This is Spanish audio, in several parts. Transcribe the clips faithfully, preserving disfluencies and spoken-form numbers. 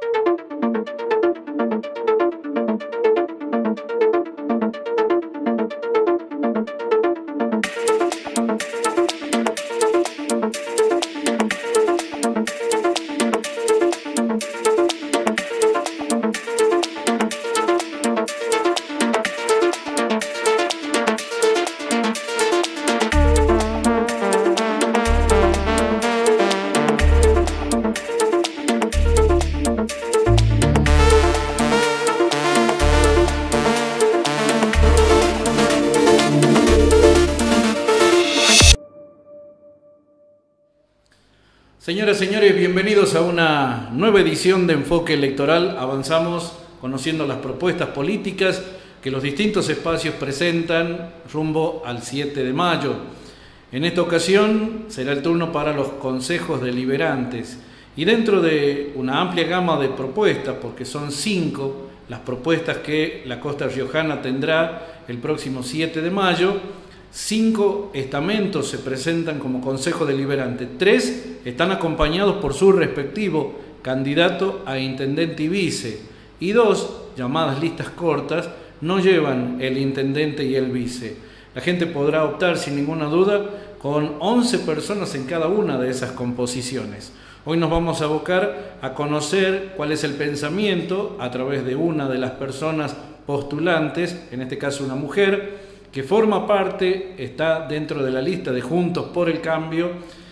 Señoras y señores, bienvenidos a una nueva edición de Enfoque Electoral. Avanzamos conociendo las propuestas políticas que los distintos espacios presentan rumbo al siete de mayo. En esta ocasión será el turno para los consejos deliberantes y dentro de una amplia gama de propuestas, porque son cinco las propuestas que la costa riojana tendrá el próximo siete de mayo, cinco estamentos se presentan como consejo deliberante, tres están acompañados por su respectivo candidato a intendente y vice, y dos, llamadas listas cortas, no llevan el intendente y el vice. La gente podrá optar sin ninguna duda con once personas en cada una de esas composiciones. Hoy nos vamos a abocar a conocer cuál es el pensamiento a través de una de las personas postulantes, en este caso una mujer, que forma parte, está dentro de la lista de Juntos por el Cambio,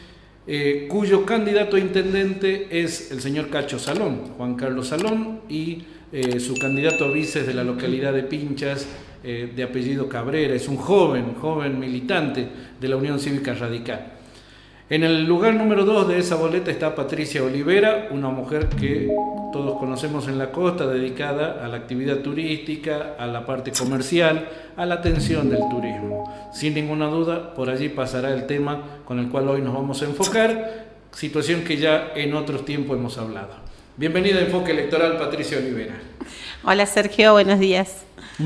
eh, cuyo candidato a intendente es el señor Cacho Salón, Juan Carlos Salón, y eh, su candidato a vice es de la localidad de Pinchas, eh, de apellido Cabrera, es un joven, joven militante de la Unión Cívica Radical. En el lugar número dos de esa boleta está Patricia Olivera, una mujer que todos conocemos en la costa, dedicada a la actividad turística, a la parte comercial, a la atención del turismo. Sin ninguna duda, por allí pasará el tema con el cual hoy nos vamos a enfocar, situación que ya en otros tiempos hemos hablado. Bienvenida a Enfoque Electoral, Patricia Olivera. Hola Sergio, buenos días.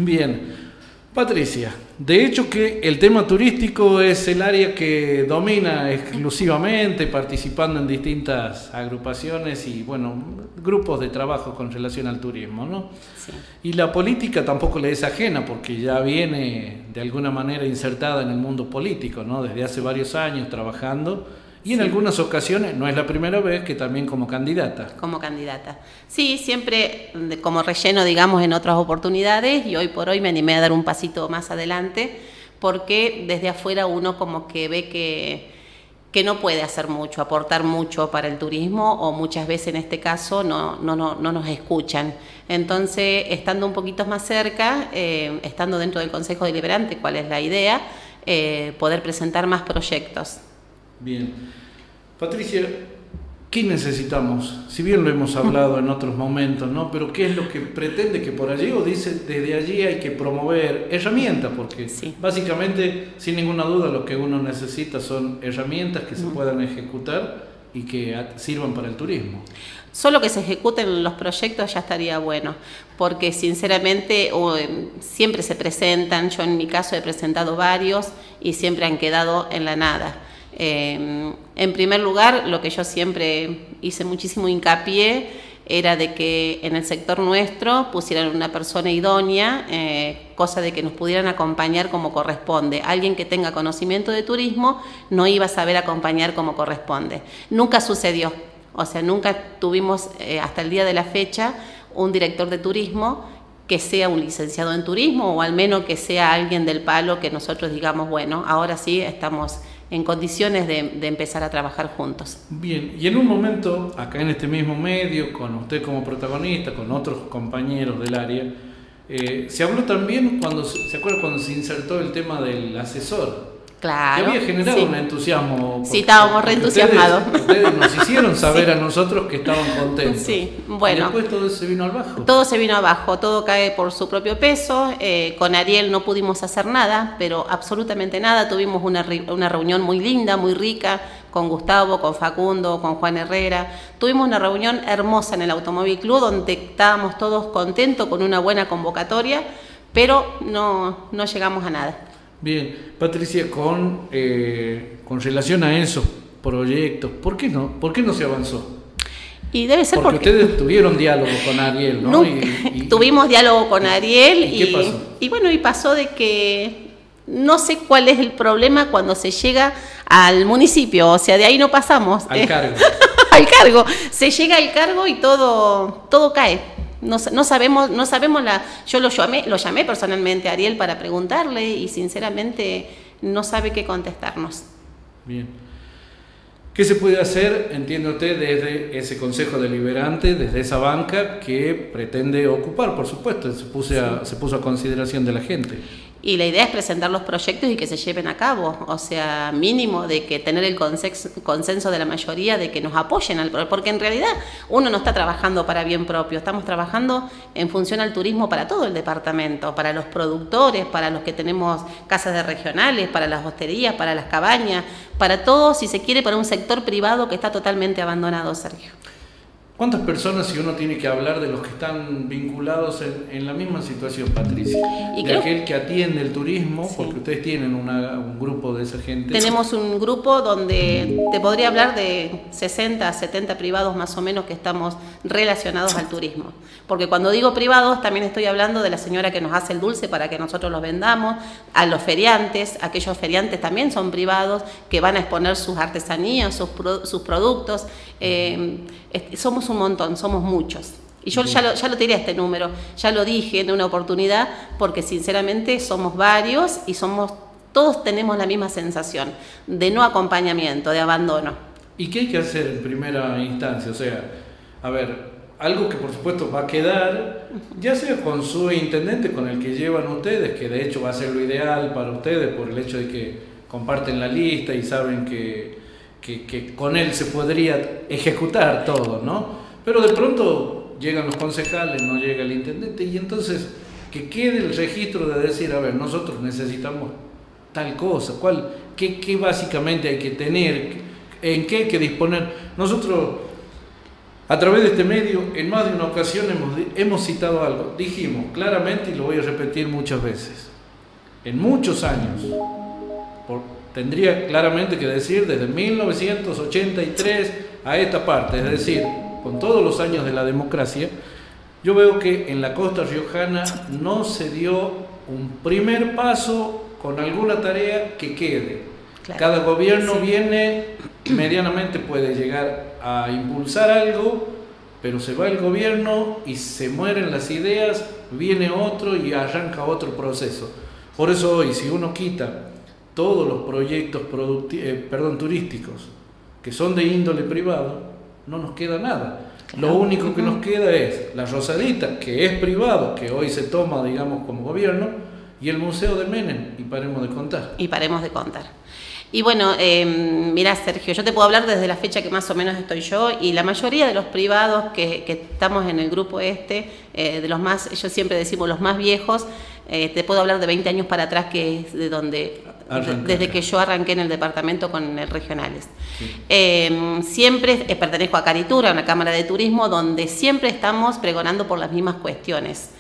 Bien. Patricia, de hecho que el tema turístico es el área que domina exclusivamente, participando en distintas agrupaciones y bueno, grupos de trabajo con relación al turismo, ¿no? Sí. Y la política tampoco le es ajena porque ya viene de alguna manera insertada en el mundo político, ¿no? Desde hace varios años trabajando. Y en sí. algunas ocasiones, no es la primera vez, que también como candidata. Como candidata. Sí, siempre como relleno, digamos, en otras oportunidades, y hoy por hoy me animé a dar un pasito más adelante, porque desde afuera uno como que ve que, que no puede hacer mucho, aportar mucho para el turismo, o muchas veces en este caso no, no, no, no nos escuchan. Entonces, estando un poquito más cerca, eh, estando dentro del Consejo Deliberante, ¿cuál es la idea? Eh, poder presentar más proyectos. Bien. Patricia, ¿qué necesitamos? Si bien lo hemos hablado en otros momentos, ¿no? Pero ¿qué es lo que pretende que por allí, o dice desde allí hay que promover herramientas? Porque sí. básicamente, sin ninguna duda, lo que uno necesita son herramientas que se puedan ejecutar y que sirvan para el turismo. Solo que se ejecuten los proyectos ya estaría bueno, porque sinceramente siempre se presentan, yo en mi caso he presentado varios y siempre han quedado en la nada. Eh, en primer lugar, lo que yo siempre hice muchísimo hincapié era de que en el sector nuestro pusieran una persona idónea, eh, cosa de que nos pudieran acompañar como corresponde. Alguien que tenga conocimiento de turismo no iba a saber acompañar como corresponde. Nunca sucedió, o sea, nunca tuvimos eh, hasta el día de la fecha un director de turismo que sea un licenciado en turismo, o al menos que sea alguien del palo que nosotros digamos, bueno, ahora sí estamos en condiciones de, de empezar a trabajar juntos. Bien, y en un momento, acá en este mismo medio, con usted como protagonista, con otros compañeros del área, eh, se habló también, cuando ¿se acuerda cuando se insertó el tema del asesor? Claro. Que había generado sí. un entusiasmo. Sí, estábamos reentusiasmados. Ustedes, ustedes nos hicieron saber sí. a nosotros que estaban contentos. Sí, bueno. Y después todo se vino abajo. Todo se vino abajo, todo cae por su propio peso. Eh, con Ariel no pudimos hacer nada, pero absolutamente nada. Tuvimos una, una reunión muy linda, muy rica, con Gustavo, con Facundo, con Juan Herrera. Tuvimos una reunión hermosa en el Automóvil Club, donde estábamos todos contentos con una buena convocatoria, pero no, no llegamos a nada. Bien, Patricia, con, eh, con relación a esos proyectos, ¿por qué no? ¿Por qué no se avanzó? Y debe ser porque, porque ustedes tuvieron diálogo con Ariel, ¿no? Nunca, y, y, tuvimos diálogo con Ariel ¿y, y, qué pasó? y bueno, y pasó de que no sé cuál es el problema cuando se llega al municipio, o sea, de ahí no pasamos. Al cargo. Al cargo. Se llega al cargo y todo, todo cae. No, no sabemos, no sabemos la. Yo lo llamé, lo llamé personalmente a Ariel para preguntarle y sinceramente no sabe qué contestarnos. Bien. ¿Qué se puede hacer, entiende usted, desde ese Consejo Deliberante, desde esa banca que pretende ocupar, por supuesto, se, puse a, se puso a consideración de la gente? Y la idea es presentar los proyectos y que se lleven a cabo, o sea, mínimo de que tener el consenso de la mayoría de que nos apoyen, al, porque en realidad uno no está trabajando para bien propio, estamos trabajando en función al turismo para todo el departamento, para los productores, para los que tenemos casas de regionales, para las hosterías, para las cabañas, para todo, si se quiere, para un sector privado que está totalmente abandonado, Sergio. ¿Cuántas personas, si uno tiene que hablar de los que están vinculados en, en la misma situación, Patricia? Y de creo, aquel que atiende el turismo, sí. Porque ustedes tienen una, un grupo de esa gente. Tenemos un grupo donde te podría hablar de sesenta, setenta privados más o menos que estamos relacionados al turismo. Porque cuando digo privados también estoy hablando de la señora que nos hace el dulce para que nosotros los vendamos, a los feriantes, aquellos feriantes también son privados que van a exponer sus artesanías, sus, pro, sus productos. Eh, somos un montón, somos muchos. Y yo ya lo, ya lo tiré este número, ya lo dije en una oportunidad, porque sinceramente somos varios y somos todos tenemos la misma sensación de no acompañamiento, de abandono. ¿Y qué hay que hacer en primera instancia? O sea, a ver, algo que por supuesto va a quedar, ya sea con su intendente, con el que llevan ustedes, que de hecho va a ser lo ideal para ustedes por el hecho de que comparten la lista y saben que, que, que con él se podría ejecutar todo, ¿no? Pero de pronto llegan los concejales, no llega el intendente, y entonces que quede el registro de decir, a ver, nosotros necesitamos tal cosa, ¿cuál, qué, qué básicamente hay que tener, en qué hay que disponer? Nosotros, a través de este medio, en más de una ocasión hemos, hemos citado algo, dijimos claramente, y lo voy a repetir muchas veces, en muchos años, por, tendría claramente que decir desde mil novecientos ochenta y tres a esta parte, es decir, con todos los años de la democracia, yo veo que en la costa riojana no se dio un primer paso con alguna tarea que quede. Claro. Cada gobierno sí. viene, medianamente puede llegar a impulsar algo, pero se va el gobierno y se mueren las ideas, viene otro y arranca otro proceso. Por eso hoy, si uno quita todos los proyectos eh, perdón, turísticos que son de índole privado, no nos queda nada. Claro. Lo único que nos queda es la Rosadita, que es privado, que hoy se toma, digamos, como gobierno, y el Museo de Menem, y paremos de contar. Y paremos de contar. Y bueno, eh, mirá, Sergio, yo te puedo hablar desde la fecha que más o menos estoy yo, y la mayoría de los privados que, que estamos en el grupo este, eh, de los más, yo siempre decimos los más viejos, eh, te puedo hablar de veinte años para atrás, que es de donde, de, desde que yo arranqué en el departamento con el Regionales. Sí. Eh, siempre eh, pertenezco a Caritura, una cámara de turismo, donde siempre estamos pregonando por las mismas cuestiones.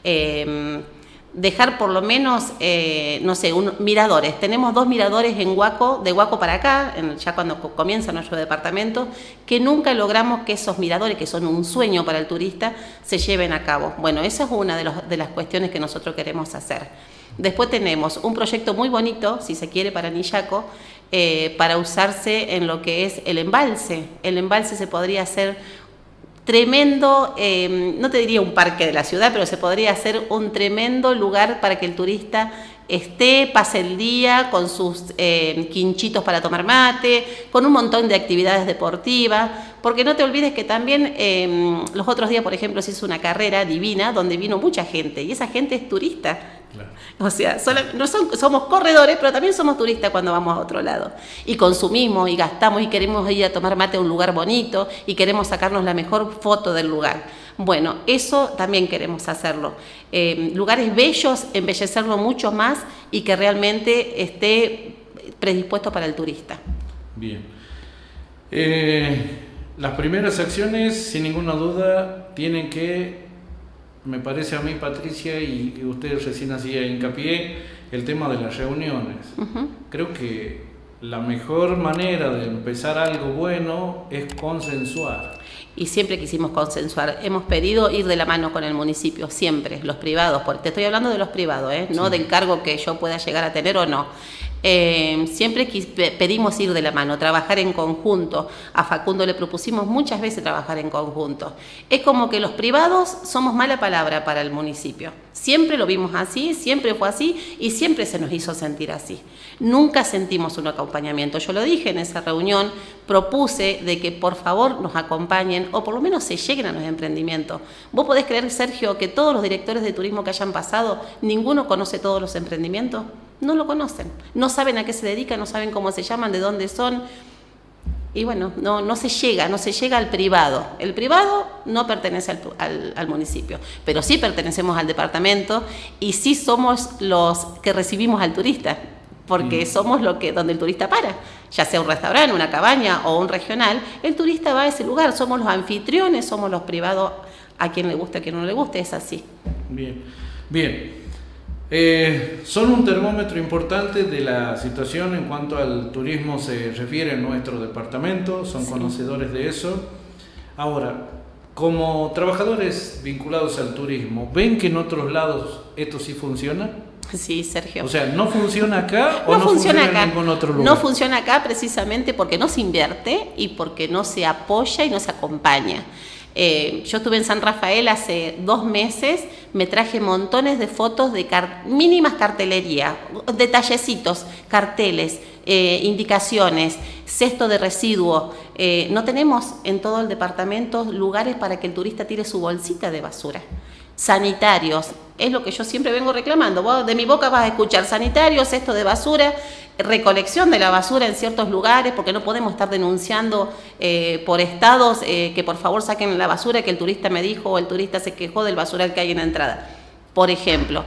Eh, dejar por lo menos, eh, no sé, un, miradores. Tenemos dos miradores en Huaco, de Huaco para acá, en, ya cuando comienza nuestro departamento, que nunca logramos que esos miradores, que son un sueño para el turista, se lleven a cabo. Bueno, esa es una de, los, de las cuestiones que nosotros queremos hacer. Después tenemos un proyecto muy bonito, si se quiere, para Nillaco, eh, para usarse en lo que es el embalse. El embalse se podría hacer tremendo, eh, no te diría un parque de la ciudad, pero se podría hacer un tremendo lugar para que el turista esté, pase el día con sus eh, quinchitos para tomar mate, con un montón de actividades deportivas, porque no te olvides que también eh, los otros días, por ejemplo, se hizo una carrera divina donde vino mucha gente, y esa gente es turista. Claro. O sea, solo, no son, somos corredores, pero también somos turistas cuando vamos a otro lado. Y consumimos y gastamos y queremos ir a tomar mate a un lugar bonito y queremos sacarnos la mejor foto del lugar. Bueno, eso también queremos hacerlo. Eh, lugares bellos, embellecerlo mucho más y que realmente esté predispuesto para el turista. Bien. Eh, las primeras acciones, sin ninguna duda, tienen que... Me parece a mí, Patricia, y, y usted recién hacía hincapié, el tema de las reuniones. Uh-huh. Creo que la mejor manera de empezar algo bueno es consensuar. Y siempre quisimos consensuar. Hemos pedido ir de la mano con el municipio, siempre, los privados, porque te estoy hablando de los privados, ¿eh? No sí. del cargo que yo pueda llegar a tener o no. Eh, siempre pedimos ir de la mano, trabajar en conjunto. A Facundo le propusimos muchas veces trabajar en conjunto. Es como que los privados somos mala palabra para el municipio. Siempre lo vimos así, siempre fue así y siempre se nos hizo sentir así. Nunca sentimos un acompañamiento. Yo lo dije en esa reunión, propuse de que por favor nos acompañen o por lo menos se lleguen a los emprendimientos. ¿Vos podés creer, Sergio, que todos los directores de turismo que hayan pasado, ninguno conoce todos los emprendimientos? No lo conocen, no saben a qué se dedican, no saben cómo se llaman, de dónde son. Y bueno, no, no se llega, no se llega al privado. El privado no pertenece al, al, al municipio, pero sí pertenecemos al departamento y sí somos los que recibimos al turista, porque mm. somos lo que, donde el turista para, ya sea un restaurante, una cabaña o un regional, el turista va a ese lugar, somos los anfitriones, somos los privados, a quien le guste, a quien no le guste, es así. Bien, bien. Eh, son un termómetro importante de la situación en cuanto al turismo se refiere en nuestro departamento, son sí. conocedores de eso. Ahora, como trabajadores vinculados al turismo, ¿ven que en otros lados esto sí funciona? Sí, Sergio. O sea, ¿no funciona acá o no, no funciona, funciona acá. en ningún otro lugar? No funciona acá precisamente porque no se invierte y porque no se apoya y no se acompaña. Eh, yo estuve en San Rafael hace dos meses, me traje montones de fotos de car mínimas cartelería, detallecitos, carteles, eh, indicaciones, cesto de residuos. Eh, no tenemos en todo el departamento lugares para que el turista tire su bolsita de basura. Sanitarios, es lo que yo siempre vengo reclamando. Vos de mi boca vas a escuchar sanitarios, cesto de basura, recolección de la basura en ciertos lugares, porque no podemos estar denunciando eh, por estados eh, que por favor saquen la basura que el turista me dijo o el turista se quejó del basural que hay en la entrada. Por ejemplo,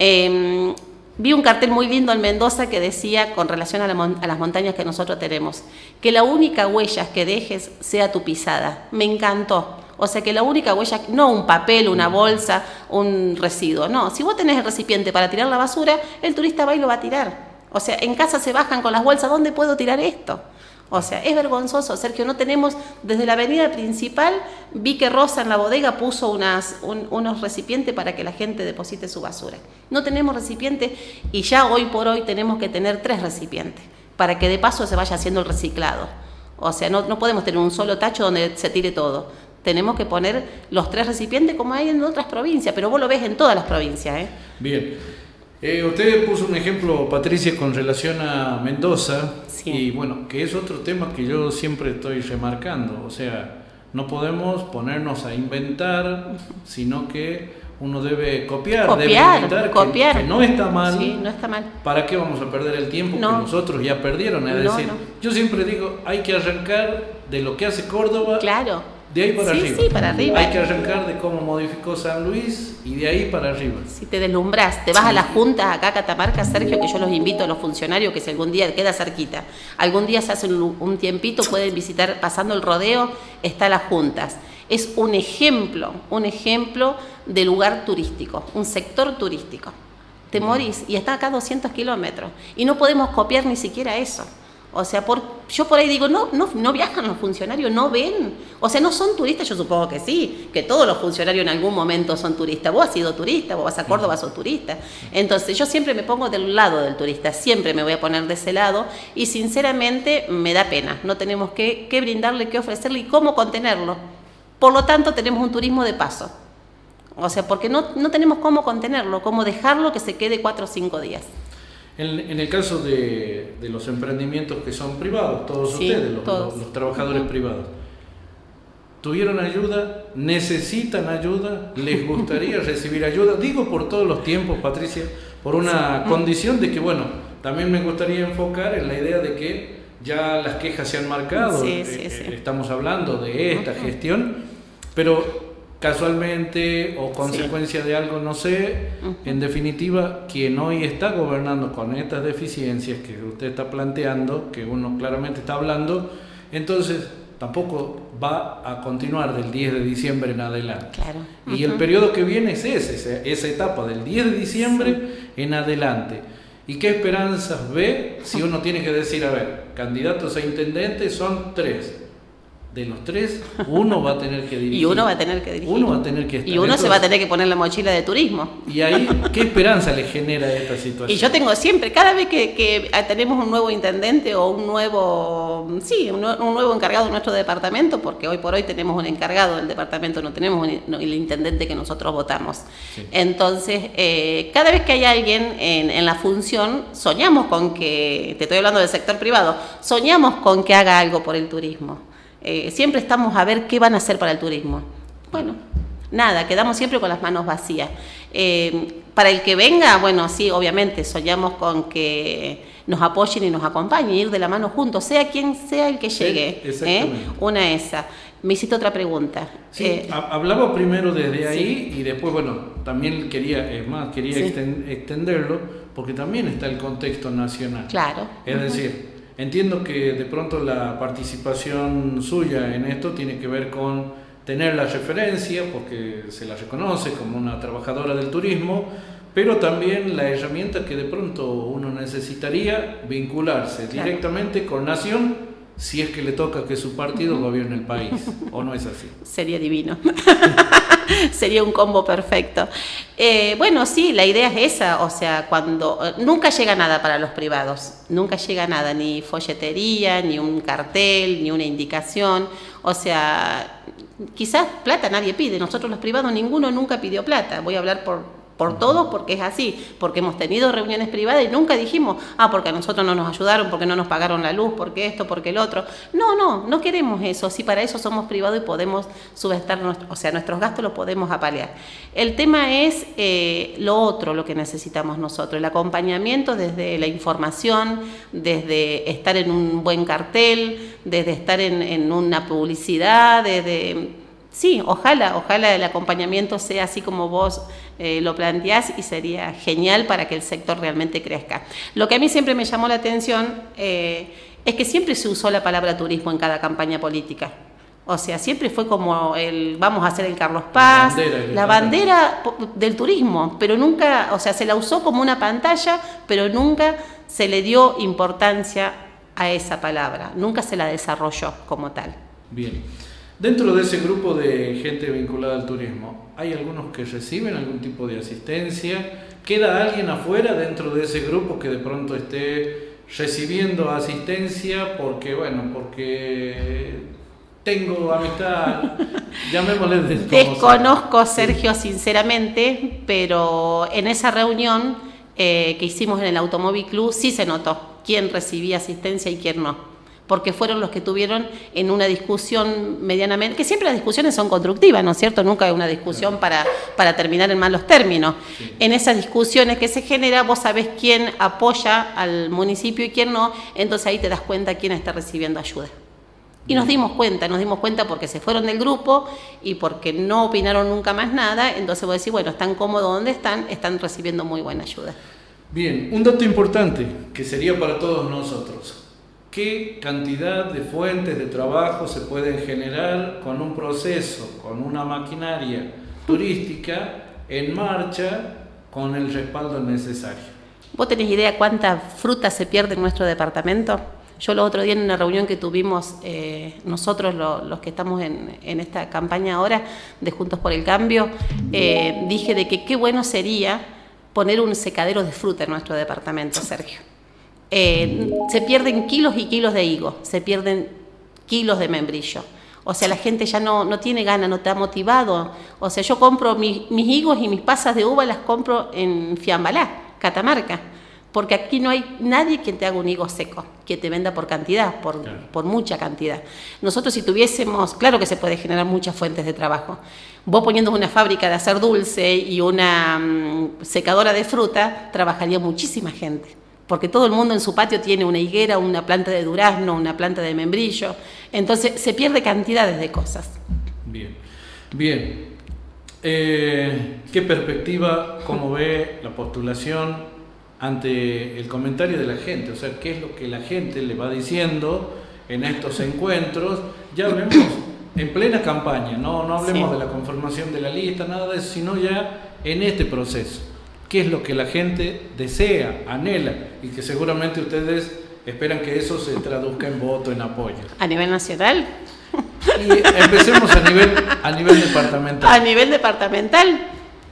eh, vi un cartel muy lindo en Mendoza que decía, con relación a, la a las montañas que nosotros tenemos, que la única huella que dejes sea tu pisada. Me encantó. O sea que la única huella, no un papel, una bolsa, un residuo, no. Si vos tenés el recipiente para tirar la basura, el turista va y lo va a tirar. O sea, en casa se bajan con las bolsas, ¿dónde puedo tirar esto? O sea, es vergonzoso, Sergio, no tenemos, desde la avenida principal, vi que Rosa en la bodega puso unas, un, unos recipientes para que la gente deposite su basura. No tenemos recipientes y ya hoy por hoy tenemos que tener tres recipientes, para que de paso se vaya haciendo el reciclado. O sea, no, no podemos tener un solo tacho donde se tire todo. Tenemos que poner los tres recipientes como hay en otras provincias, pero vos lo ves en todas las provincias, ¿eh? Bien. Eh, usted puso un ejemplo, Patricia, con relación a Mendoza, sí. y bueno, que es otro tema que yo siempre estoy remarcando, o sea, no podemos ponernos a inventar, sino que uno debe copiar, copiar debe inventar, copiar. Que, que no está mal. Sí, no está mal. ¿Para qué vamos a perder el tiempo no. que nosotros ya perdieron? Es no, decir, no. yo siempre digo, hay que arrancar de lo que hace Córdoba. Claro. De ahí para sí, arriba. Sí, para arriba. Hay que arrancar de cómo modificó San Luis y de ahí para arriba. Si te deslumbras, te vas a las juntas acá a Catamarca, Sergio, que yo los invito a los funcionarios que si algún día queda cerquita, algún día se hacen un tiempito, pueden visitar, pasando el rodeo, está las juntas. Es un ejemplo, un ejemplo de lugar turístico, un sector turístico. Te morís y está acá a doscientos kilómetros y no podemos copiar ni siquiera eso. O sea, por, yo por ahí digo, no, no, no viajan los funcionarios, no ven. O sea, no son turistas, yo supongo que sí, que todos los funcionarios en algún momento son turistas. Vos has sido turista, vos vas a Córdoba, sos turista. Entonces, yo siempre me pongo del lado del turista, siempre me voy a poner de ese lado y sinceramente me da pena. No tenemos que, que brindarle, que ofrecerle y cómo contenerlo. Por lo tanto, tenemos un turismo de paso. O sea, porque no, no tenemos cómo contenerlo, cómo dejarlo que se quede cuatro o cinco días. En, en el caso de, de los emprendimientos que son privados, todos sí, ustedes, los, todos. Los, los trabajadores uh-huh. privados, ¿tuvieron ayuda? ¿Necesitan ayuda? ¿Les gustaría recibir ayuda? Digo por todos los tiempos, Patricia, por una sí. condición de que, bueno, también me gustaría enfocar en la idea de que ya las quejas se han marcado, sí, eh, sí, sí. Eh, estamos hablando de esta uh-huh. gestión, pero casualmente o consecuencia sí. de algo, no sé, uh-huh. en definitiva, quien hoy está gobernando con estas deficiencias que usted está planteando, que uno claramente está hablando, entonces tampoco va a continuar del diez de diciembre en adelante. Claro. Uh-huh. Y el periodo que viene es ese, esa, esa etapa del diez de diciembre sí. en adelante. ¿Y qué esperanzas ve si uno tiene que decir, a ver, candidatos a intendentes son tres? De los tres, uno va a tener que dirigir. Y uno va a tener que dirigir. Uno va a tener que estar. Y uno Entonces, se va a tener que poner la mochila de turismo. Y ahí, ¿qué esperanza le genera esta situación? Y yo tengo siempre, cada vez que, que tenemos un nuevo intendente o un nuevo, sí, un, un nuevo encargado de nuestro departamento, porque hoy por hoy tenemos un encargado del departamento, no tenemos un, el intendente que nosotros votamos. Sí. Entonces, eh, cada vez que hay alguien en, en la función, soñamos con que, te estoy hablando del sector privado, soñamos con que haga algo por el turismo. Eh, siempre estamos a ver qué van a hacer para el turismo. Bueno, nada, quedamos siempre con las manos vacías. Eh, para el que venga, bueno, sí, obviamente, soñamos con que nos apoyen y nos acompañen, ir de la mano juntos, sea quien sea el que llegue. Sí, ¿eh? Una esa. Me hiciste otra pregunta. Sí, eh, hablaba primero desde ahí sí. Y después, bueno, también quería, es más, quería sí. extenderlo, porque también está el contexto nacional. Claro. Es uh-huh. decir, entiendo que de pronto la participación suya en esto tiene que ver con tener la referencia, porque se la reconoce como una trabajadora del turismo, pero también la herramienta que de pronto uno necesitaría vincularse claro. directamente con Nación, si es que le toca que su partido uh-huh. gobierne el país, ¿o no es así? Sería divino. Sería un combo perfecto. Eh, bueno, sí, la idea es esa, o sea, cuando nunca llega nada para los privados, nunca llega nada, ni folletería, ni un cartel, ni una indicación, o sea, quizás plata nadie pide, nosotros los privados ninguno nunca pidió plata, voy a hablar por... por todos, porque es así, porque hemos tenido reuniones privadas y nunca dijimos, ah, porque a nosotros no nos ayudaron, porque no nos pagaron la luz, porque esto, porque el otro. No, no, no queremos eso, si para eso somos privados y podemos subestar, nuestro, o sea, nuestros gastos los podemos apalear. El tema es eh, lo otro, lo que necesitamos nosotros, el acompañamiento desde la información, desde estar en un buen cartel, desde estar en, en una publicidad, desde... Sí, ojalá, ojalá el acompañamiento sea así como vos eh, lo planteás y sería genial para que el sector realmente crezca. Lo que a mí siempre me llamó la atención eh, es que siempre se usó la palabra turismo en cada campaña política. O sea, siempre fue como el vamos a hacer el Carlos Paz, la bandera, la bandera del turismo, pero nunca, o sea, se la usó como una pantalla, pero nunca se le dio importancia a esa palabra, nunca se la desarrolló como tal. Bien. Dentro de ese grupo de gente vinculada al turismo, ¿hay algunos que reciben algún tipo de asistencia? ¿Queda alguien afuera dentro de ese grupo que de pronto esté recibiendo asistencia porque, bueno, porque tengo amistad, llamémosle de Desconozco, Sergio, sinceramente, pero en esa reunión eh, que hicimos en el Automóvil Club sí se notó quién recibía asistencia y quién no, porque fueron los que tuvieron en una discusión medianamente, que siempre las discusiones son constructivas, ¿no es cierto? Nunca hay una discusión para, para terminar en malos términos. Sí. En esas discusiones que se genera, vos sabés quién apoya al municipio y quién no, entonces ahí te das cuenta quién está recibiendo ayuda. Y nos dimos cuenta, nos dimos cuenta porque se fueron del grupo y porque no opinaron nunca más nada, entonces vos decís, bueno, están cómodos donde están, están recibiendo muy buena ayuda. Bien, un dato importante que sería para todos nosotros. ¿Qué cantidad de fuentes de trabajo se pueden generar con un proceso, con una maquinaria turística en marcha con el respaldo necesario? ¿Vos tenés idea cuánta fruta se pierde en nuestro departamento? Yo el otro día en una reunión que tuvimos eh, nosotros lo, los que estamos en, en esta campaña ahora de Juntos por el Cambio, eh, dije de que qué bueno sería poner un secadero de fruta en nuestro departamento, Sergio. Eh, se pierden kilos y kilos de higo, se pierden kilos de membrillo. O sea, la gente ya no, no tiene ganas, no está motivado. O sea, yo compro mi, mis higos y mis pasas de uva, las compro en Fiambalá, Catamarca, porque aquí no hay nadie quien te haga un higo seco, que te venda por cantidad, por, claro. por mucha cantidad. Nosotros si tuviésemos, claro que se puede generar muchas fuentes de trabajo. Vos poniendo una fábrica de hacer dulce y una um, secadora de fruta, trabajaría muchísima gente. Porque todo el mundo en su patio tiene una higuera, una planta de durazno, una planta de membrillo. Entonces se pierde cantidades de cosas. Bien, bien. Eh, ¿Qué perspectiva, cómo ve la postulación ante el comentario de la gente? O sea, ¿qué es lo que la gente le va diciendo en estos encuentros? Ya vemos en plena campaña, no, no hablemos sí. de la conformación de la lista, nada de eso, sino ya en este proceso. qué es lo que la gente desea, anhela, y que seguramente ustedes esperan que eso se traduzca en voto, en apoyo. ¿A nivel nacional? Y empecemos a nivel, a nivel departamental. A nivel departamental.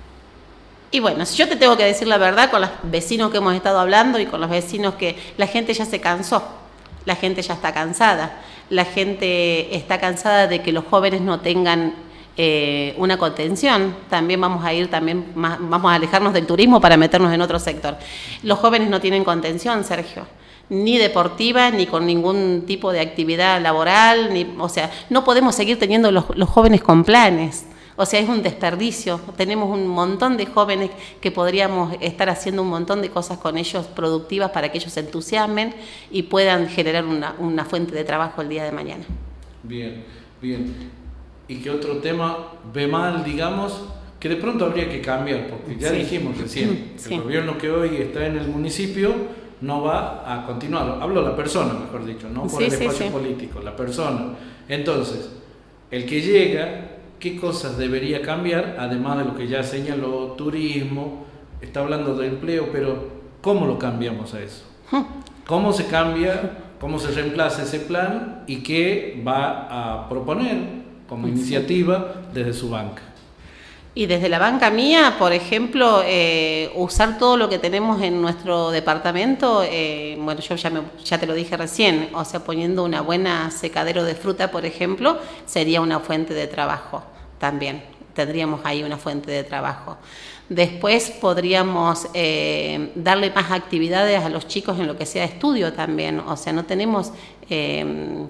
Y bueno, si yo te tengo que decir la verdad, con los vecinos que hemos estado hablando y con los vecinos que la gente ya se cansó, la gente ya está cansada, la gente está cansada de que los jóvenes no tengan eh, una contención. También vamos a ir, también más, vamos a alejarnos del turismo para meternos en otro sector. Los jóvenes no tienen contención, Sergio, ni deportiva, ni con ningún tipo de actividad laboral, ni, o sea, no podemos seguir teniendo los, los jóvenes con planes. O sea, es un desperdicio. Tenemos un montón de jóvenes que podríamos estar haciendo un montón de cosas con ellos productivas para que ellos se entusiasmen y puedan generar una, una fuente de trabajo el día de mañana. Bien, bien. ¿Y qué otro tema ve mal, digamos, que de pronto habría que cambiar? Porque ya sí. dijimos recién, sí. el gobierno que hoy está en el municipio no va a continuar. Hablo la persona, mejor dicho, no por sí, el espacio sí, sí. político, la persona. Entonces, el que llega... ¿Qué cosas debería cambiar? Además de lo que ya señaló, turismo, está hablando de empleo, pero ¿cómo lo cambiamos a eso? ¿Cómo se cambia, cómo se reemplaza ese plan y qué va a proponer como iniciativa desde su banca? Y desde la banca mía, por ejemplo, eh, usar todo lo que tenemos en nuestro departamento, eh, bueno, yo ya, me, ya te lo dije recién, o sea, poniendo una buena secadero de fruta, por ejemplo, sería una fuente de trabajo también, tendríamos ahí una fuente de trabajo. Después podríamos eh, darle más actividades a los chicos en lo que sea estudio también, o sea, no tenemos... Eh,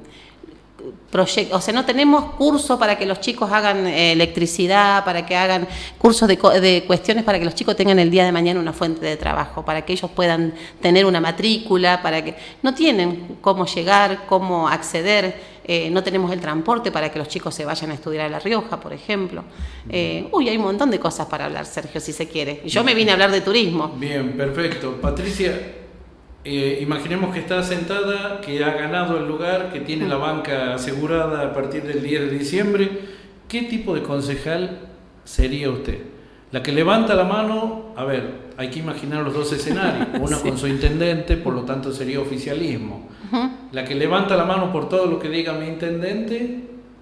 Proyecto, o sea, no tenemos cursos para que los chicos hagan eh, electricidad, para que hagan cursos de, de cuestiones para que los chicos tengan el día de mañana una fuente de trabajo, para que ellos puedan tener una matrícula, para que no tienen cómo llegar, cómo acceder, eh, no tenemos el transporte para que los chicos se vayan a estudiar a La Rioja, por ejemplo. Eh, uy, hay un montón de cosas para hablar, Sergio, si se quiere. Yo me vine a hablar de turismo. Bien, perfecto. Patricia, Eh, imaginemos que está sentada, que ha ganado el lugar, que tiene la banca asegurada a partir del diez de diciembre. ¿Qué tipo de concejal sería usted? La que levanta la mano, a ver, hay que imaginar los dos escenarios. Una sí. con su intendente, por lo tanto sería oficialismo. Uh-huh. La que levanta la mano por todo lo que diga mi intendente,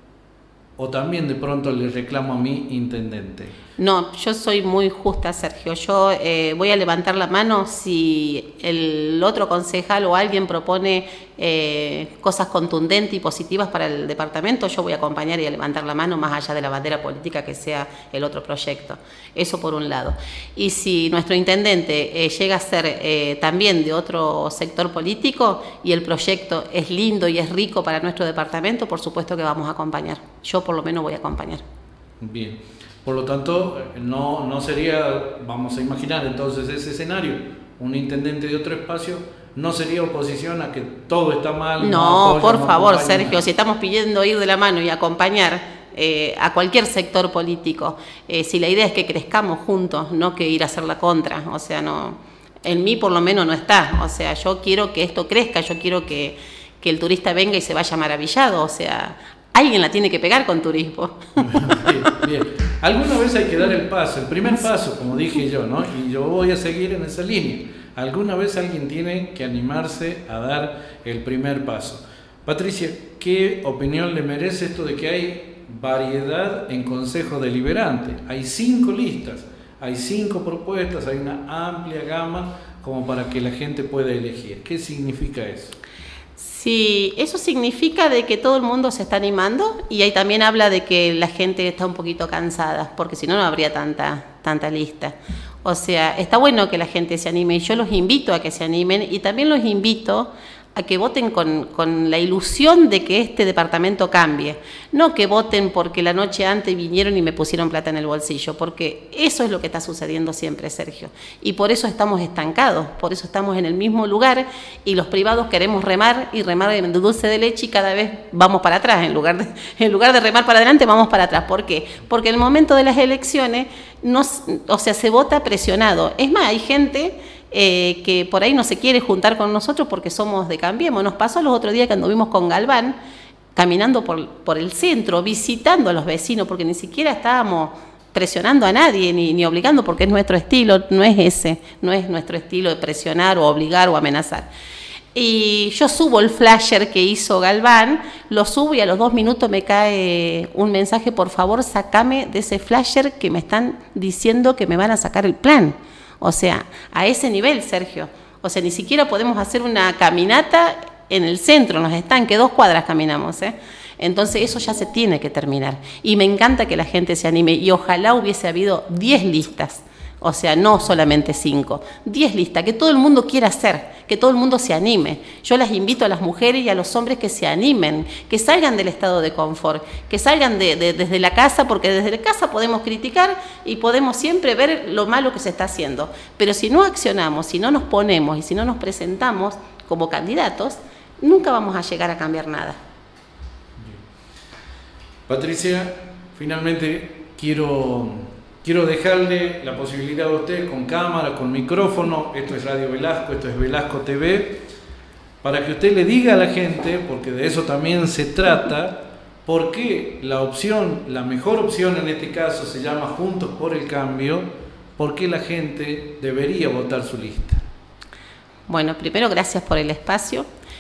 o también de pronto le reclamo a mi intendente. No, yo soy muy justa, Sergio. Yo eh, voy a levantar la mano si el otro concejal o alguien propone eh, cosas contundentes y positivas para el departamento, yo voy a acompañar y a levantar la mano más allá de la bandera política que sea el otro proyecto. Eso por un lado. Y si nuestro intendente eh, llega a ser eh, también de otro sector político y el proyecto es lindo y es rico para nuestro departamento, por supuesto que vamos a acompañar. Yo por lo menos voy a acompañar. Bien. Por lo tanto, no, no sería, vamos a imaginar entonces ese escenario, un intendente de otro espacio, no sería oposición a que todo está mal. No, no apoya, por no favor, acompaña. Sergio, si estamos pidiendo ir de la mano y acompañar eh, a cualquier sector político, eh, si la idea es que crezcamos juntos, no que ir a hacer la contra, o sea, no, en mí por lo menos no está, o sea, yo quiero que esto crezca, yo quiero que, que el turista venga y se vaya maravillado, o sea... Alguien la tiene que pegar con turismo. Bien, bien. Alguna vez hay que dar el paso, el primer paso, como dije yo, ¿no? Y yo voy a seguir en esa línea. Alguna vez alguien tiene que animarse a dar el primer paso. Patricia, ¿qué opinión le merece esto de que hay variedad en Consejo Deliberante? Hay cinco listas, hay cinco propuestas, hay una amplia gama como para que la gente pueda elegir. ¿Qué significa eso? Sí, eso significa de que todo el mundo se está animando y ahí también habla de que la gente está un poquito cansada, porque si no, no habría tanta, tanta lista. O sea, está bueno que la gente se anime y yo los invito a que se animen y también los invito a que voten con, con la ilusión de que este departamento cambie. No que voten porque la noche antes vinieron y me pusieron plata en el bolsillo, porque eso es lo que está sucediendo siempre, Sergio. Y por eso estamos estancados, por eso estamos en el mismo lugar y los privados queremos remar y remar de dulce de leche y cada vez vamos para atrás. En lugar de, en lugar de remar para adelante, vamos para atrás. ¿Por qué? Porque en el momento de las elecciones, nos, o sea, se vota presionado. Es más, hay gente... Eh, que por ahí no se quiere juntar con nosotros porque somos de Cambiemos. Nos pasó los otros días que anduvimos con Galván, caminando por, por el centro, visitando a los vecinos, porque ni siquiera estábamos presionando a nadie ni, ni obligando, porque es nuestro estilo, no es ese, no es nuestro estilo de presionar o obligar o amenazar. Y yo subo el flasher que hizo Galván, lo subo y a los dos minutos me cae un mensaje: por favor, sacame de ese flasher que me están diciendo que me van a sacar el plan. O sea, a ese nivel, Sergio. O sea, ni siquiera podemos hacer una caminata en el centro, en los estanques, dos cuadras caminamos, ¿eh? Entonces eso ya se tiene que terminar. Y me encanta que la gente se anime, y ojalá hubiese habido diez listas. O sea, no solamente cinco, diez listas, que todo el mundo quiera hacer, que todo el mundo se anime. Yo las invito a las mujeres y a los hombres que se animen, que salgan del estado de confort, que salgan de, de, desde la casa, porque desde la casa podemos criticar y podemos siempre ver lo malo que se está haciendo. Pero si no accionamos, si no nos ponemos y si no nos presentamos como candidatos, nunca vamos a llegar a cambiar nada. Patricia, finalmente quiero... Quiero dejarle la posibilidad a usted, con cámara, con micrófono, esto es Radio Velasco, esto es Velasco T V, para que usted le diga a la gente, porque de eso también se trata, por qué la opción, la mejor opción en este caso se llama Juntos por el Cambio, por qué la gente debería votar su lista. Bueno, primero gracias por el espacio.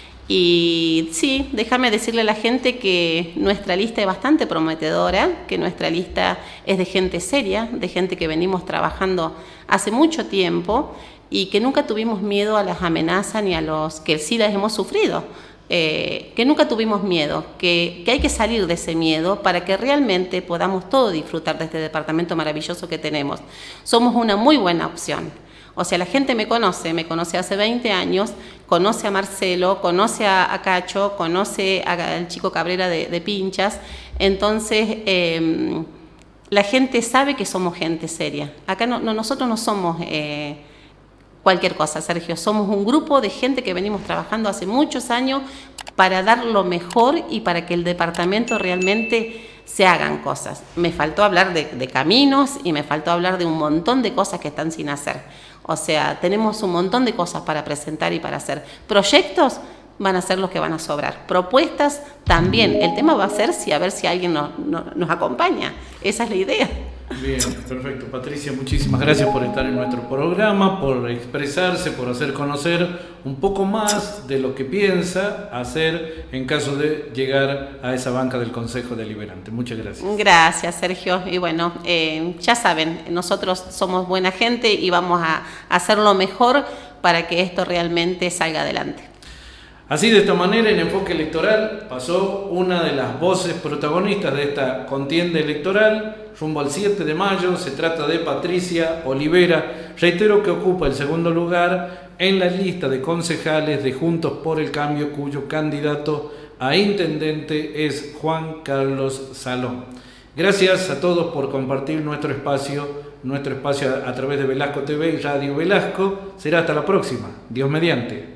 Y sí, déjame decirle a la gente que nuestra lista es bastante prometedora, que nuestra lista es de gente seria, de gente que venimos trabajando hace mucho tiempo y que nunca tuvimos miedo a las amenazas ni a los que sí las hemos sufrido, eh, que nunca tuvimos miedo, que, que hay que salir de ese miedo para que realmente podamos todos disfrutar de este departamento maravilloso que tenemos. Somos una muy buena opción. O sea, la gente me conoce, me conoce hace veinte años, conoce a Marcelo, conoce a, a Cacho, conoce al chico Cabrera de, de Pinchas. Entonces, eh, la gente sabe que somos gente seria. Acá no, no, nosotros no somos eh, cualquier cosa, Sergio. Somos un grupo de gente que venimos trabajando hace muchos años para dar lo mejor y para que el departamento realmente se hagan cosas. Me faltó hablar de, de caminos y me faltó hablar de un montón de cosas que están sin hacer. O sea, tenemos un montón de cosas para presentar y para hacer. Proyectos van a ser los que van a sobrar. Propuestas también. El tema va a ser si a ver si alguien no, no, nos acompaña. Esa es la idea. Bien, perfecto. Patricia, muchísimas gracias por estar en nuestro programa, por expresarse, por hacer conocer un poco más de lo que piensa hacer en caso de llegar a esa banca del Consejo Deliberante. Muchas gracias. Gracias, Sergio. Y bueno, eh, ya saben, nosotros somos buena gente y vamos a hacer lo mejor para que esto realmente salga adelante. Así, de esta manera, en Enfoque Electoral pasó una de las voces protagonistas de esta contienda electoral rumbo al siete de mayo. Se trata de Patricia Olivera. Reitero que ocupa el segundo lugar en la lista de concejales de Juntos por el Cambio, cuyo candidato a intendente es Juan Carlos Salón. Gracias a todos por compartir nuestro espacio, nuestro espacio a, a través de Velasco T V y Radio Velasco. Será hasta la próxima. Dios mediante.